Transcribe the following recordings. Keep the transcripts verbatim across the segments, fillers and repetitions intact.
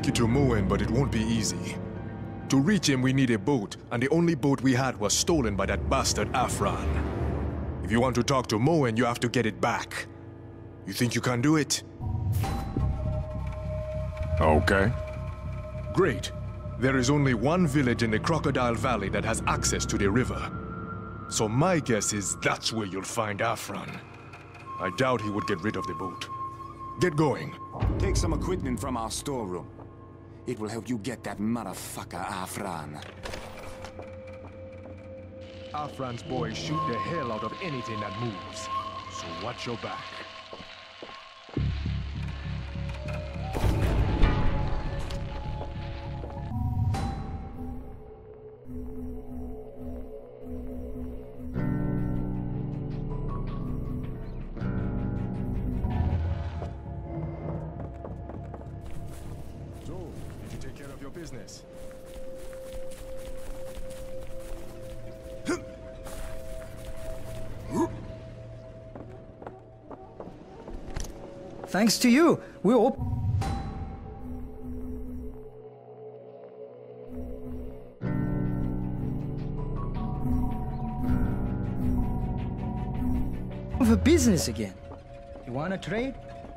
take you to Moen, but it won't be easy. To reach him, we need a boat, and the only boat we had was stolen by that bastard Afran. If you want to talk to Moen, you have to get it back. You think you can do it? Okay. Great. There is only one village in the Crocodile Valley that has access to the river. So my guess is that's where you'll find Afran. I doubt he would get rid of the boat. Get going. Take some equipment from our storeroom. It will help you get that motherfucker Afran. Afran's boys shoot the hell out of anything that moves. So watch your back. Business. Thanks to you, we're all... for business again. You wanna trade?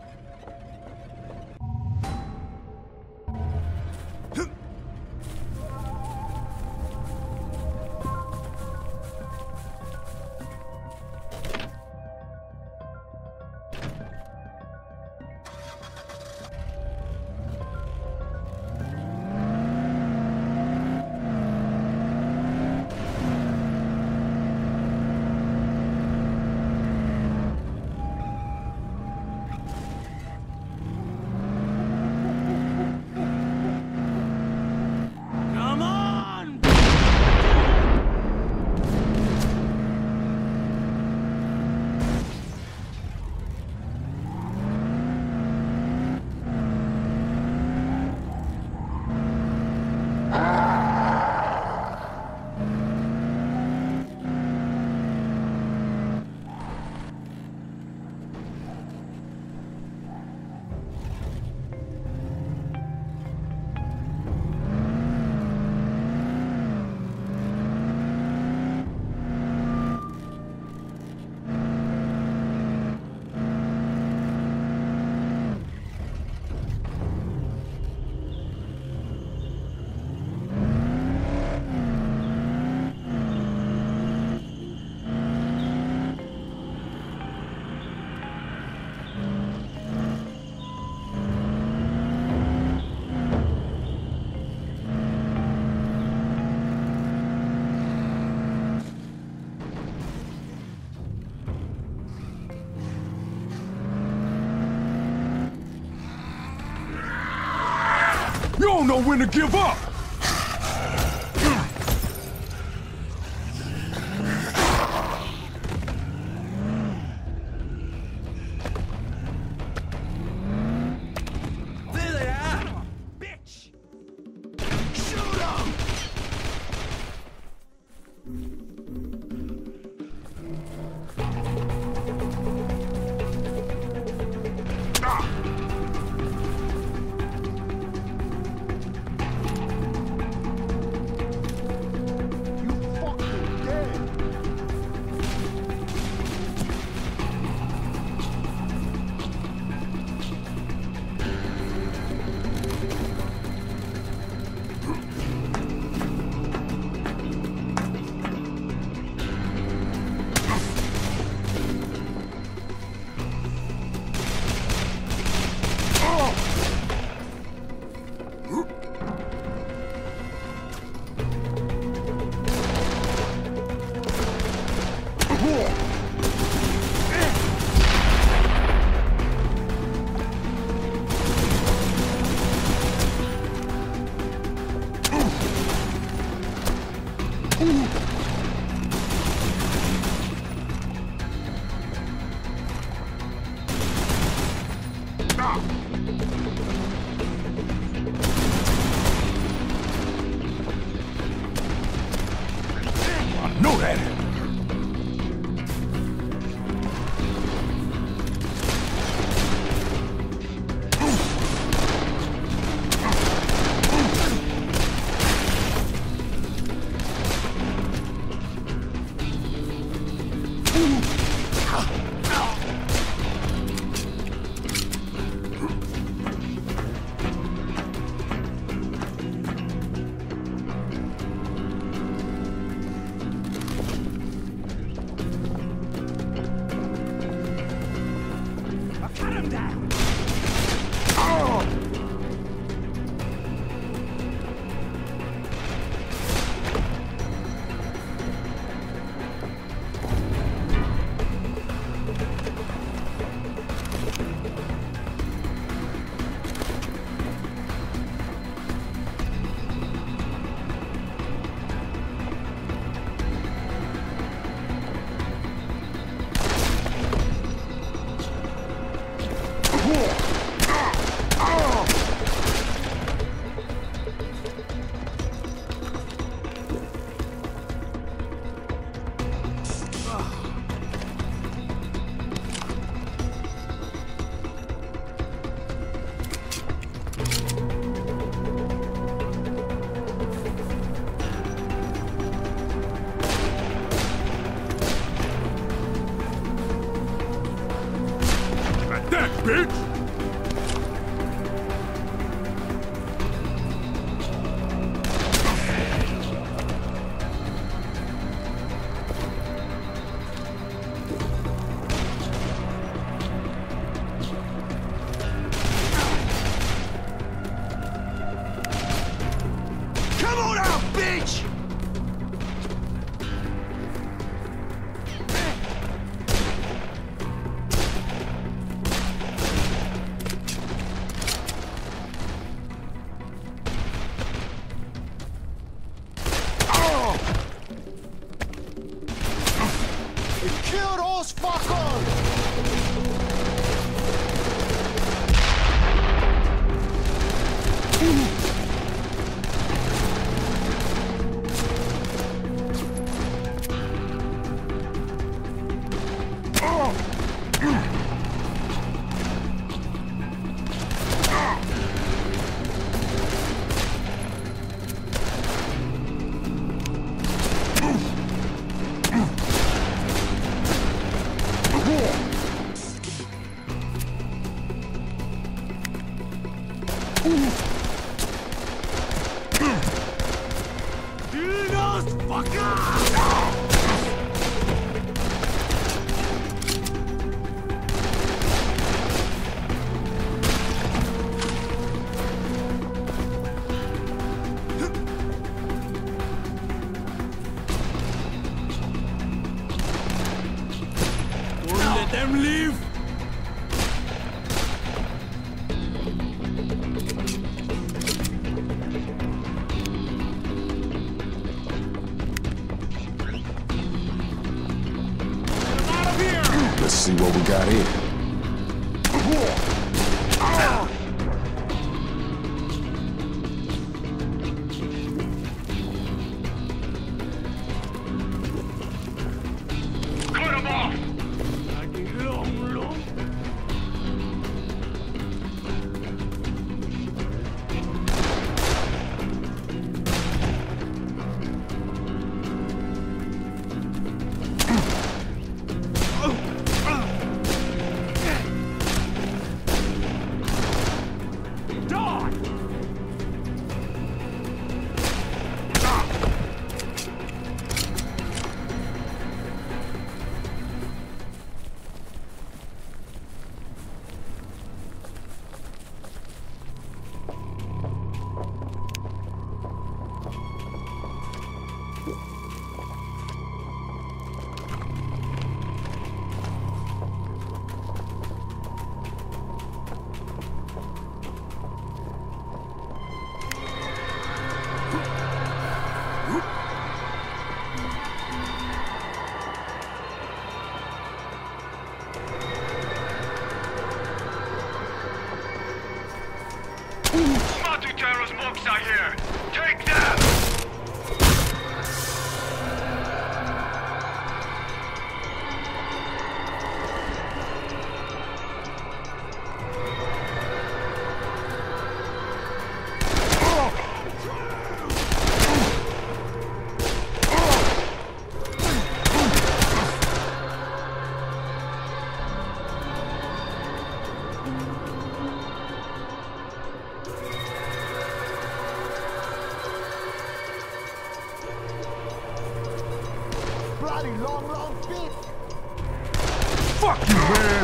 You don't know when to give up! Know that! Come on out, bitch! Kill those fuckers! Let them leave! Let's see what we got here. Cut him off! Terror's books are here. Take them! Bloody long, long bitch! Fuck you, man!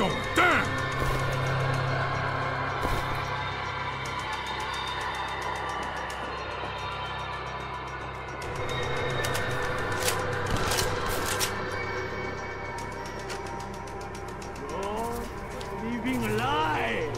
going down! Leaving alive!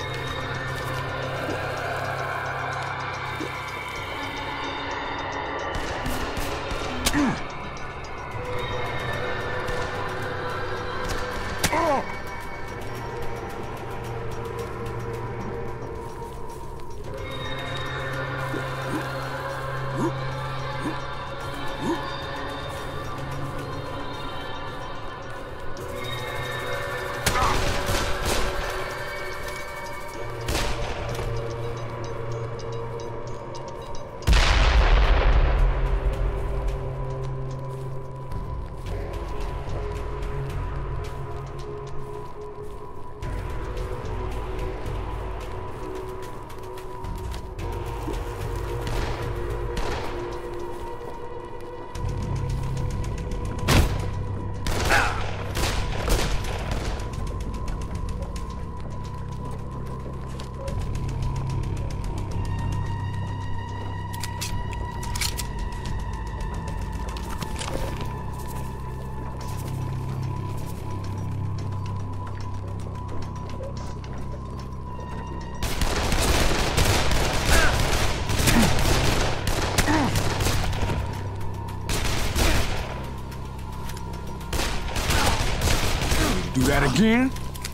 Do that again?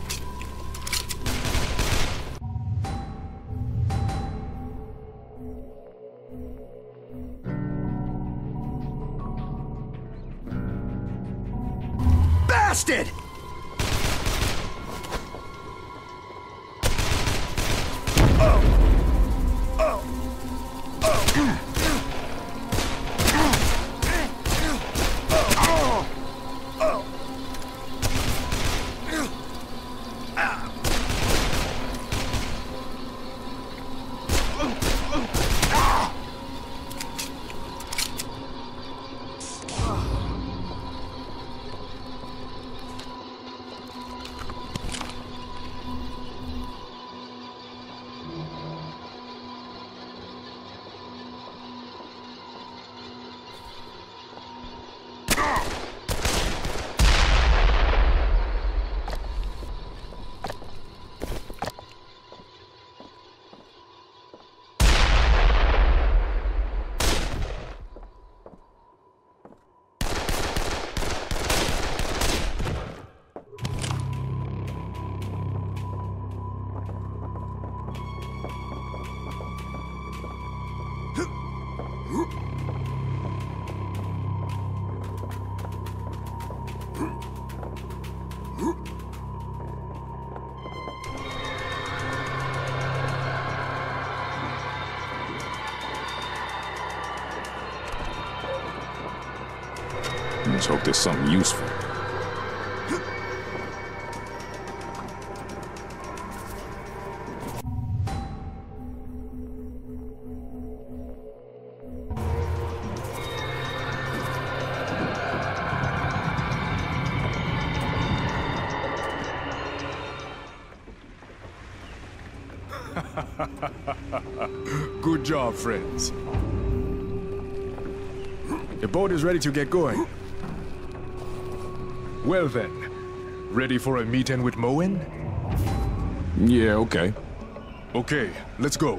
Bastard! Let's hope there's something useful. Good job, friends. The boat is ready to get going. Well then, ready for a meeting with Moen? Yeah, okay. Okay, let's go.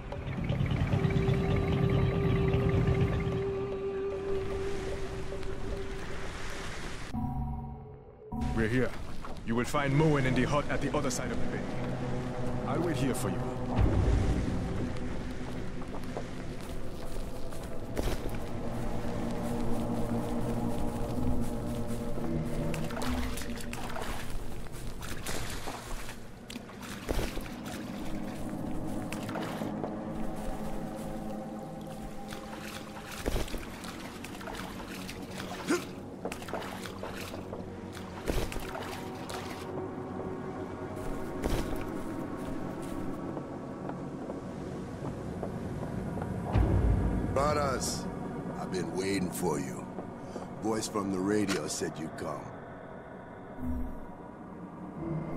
We're here. You will find Moen in the hut at the other side of the bay. I'll wait here for you. Brothers, I've been waiting for you. Voice from the radio said you'd come.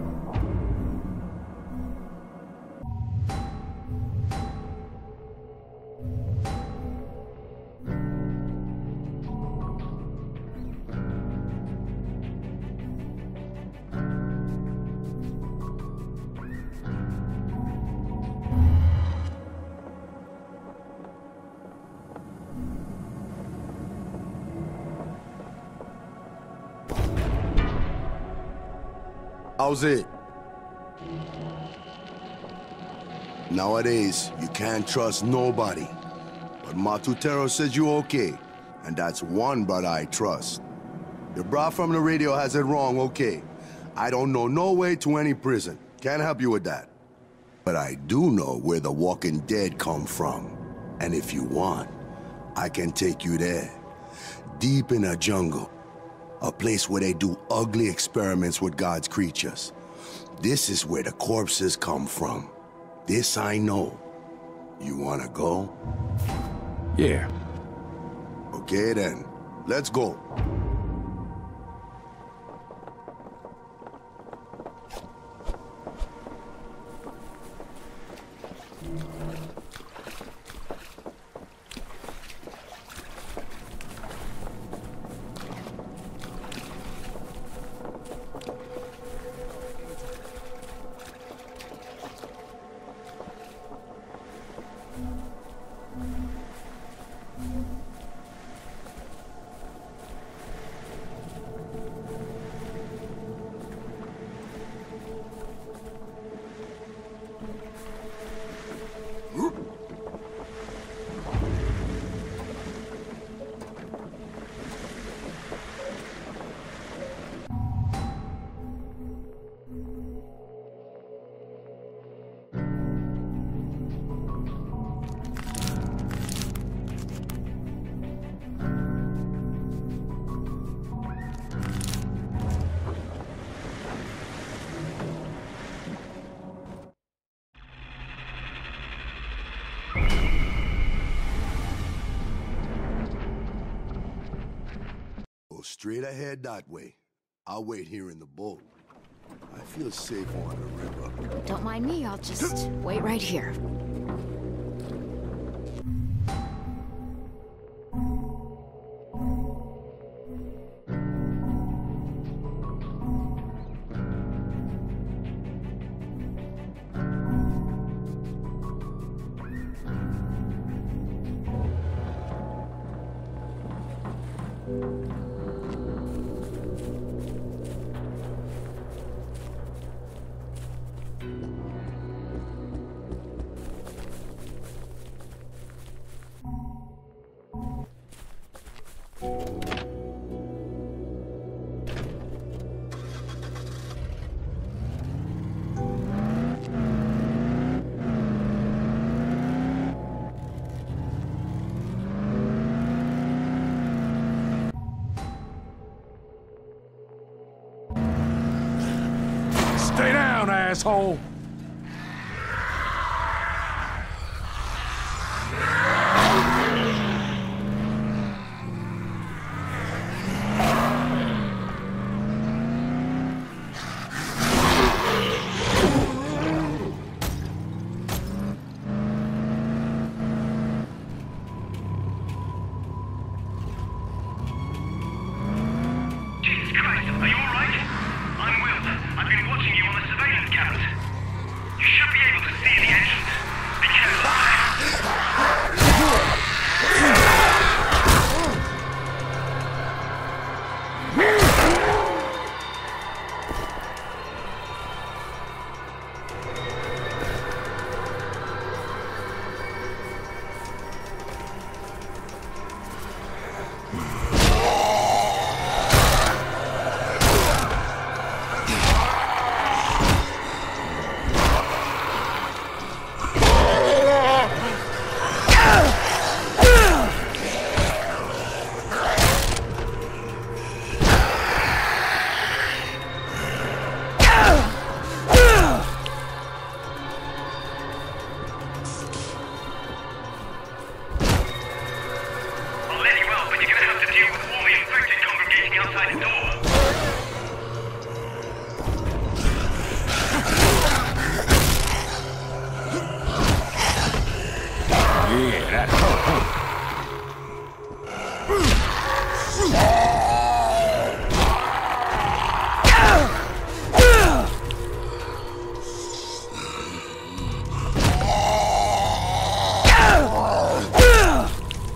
How's it? Nowadays, you can't trust nobody. But Matutero says you okay, and that's one brother I trust. Your bra from the radio has it wrong, okay. I don't know no way to any prison. Can't help you with that. But I do know where the walking dead come from. And if you want, I can take you there. Deep in a jungle. A place where they do ugly experiments with God's creatures. This is where the corpses come from. This I know. You wanna go? Yeah. Okay then, let's go. Straight ahead that way. I'll wait here in the boat. I feel safe on the river. Don't mind me, I'll just wait right here. Stay down, asshole! Jesus Christ, are you alright? I'm Will. I've been watching you on the surveillance cameras. You should be able to see the entrance. Be careful.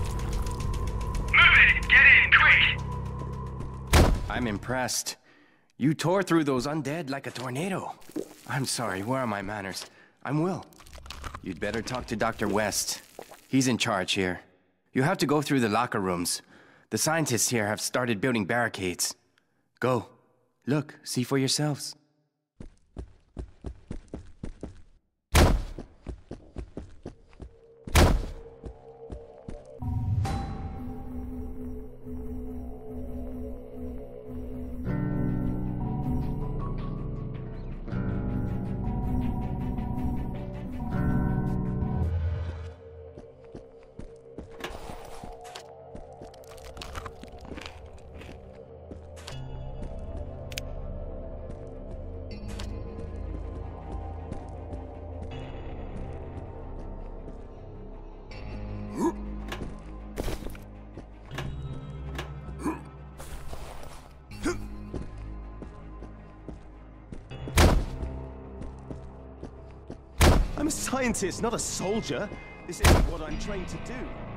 I'm impressed. You tore through those undead like a tornado. I'm sorry, where are my manners? I'm Will. You'd better talk to Doctor West. He's in charge here. You have to go through the locker rooms. The scientists here have started building barricades. Go. Look, see for yourselves. I'm a scientist, not a soldier. This isn't what I'm trained to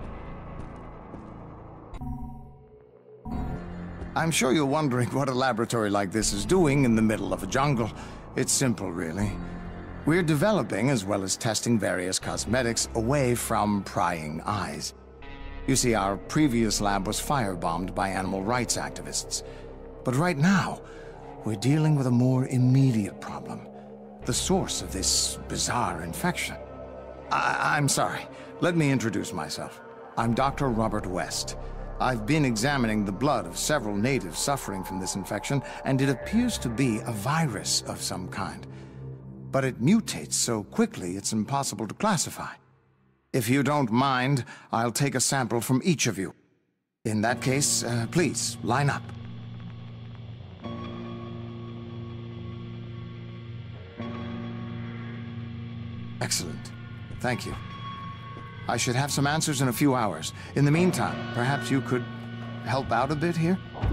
do. I'm sure you're wondering what a laboratory like this is doing in the middle of a jungle. It's simple, really. We're developing as well as testing various cosmetics away from prying eyes. You see, our previous lab was firebombed by animal rights activists. But right now, we're dealing with a more immediate problem. The source of this bizarre infection. I I'm sorry. Let me introduce myself. I'm Doctor Robert West. I've been examining the blood of several natives suffering from this infection, and it appears to be a virus of some kind. But it mutates so quickly it's impossible to classify. If you don't mind, I'll take a sample from each of you. In that case, uh, please, line up. Excellent. Thank you. I should have some answers in a few hours. In the meantime, perhaps you could help out a bit here?